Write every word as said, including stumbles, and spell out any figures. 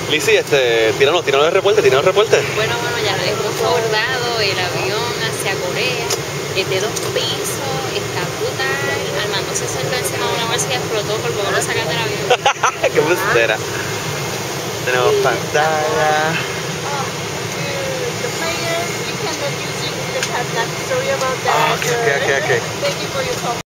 Lizzy, este, tíranos, tíranos el reporte, tíranos el reporte. Bueno, bueno, ya hemos abordado el avión hacia Corea. Es de dos pisos, está brutal. Armando se sentó encima de una bolsa y explotó por poco lo sacan del avión. ¡Qué bustera! Tenemos pantalla. The players, you cannot use it in the past. Sorry about that. Ah, ok, ok, ok, ok. Thank you for your comment.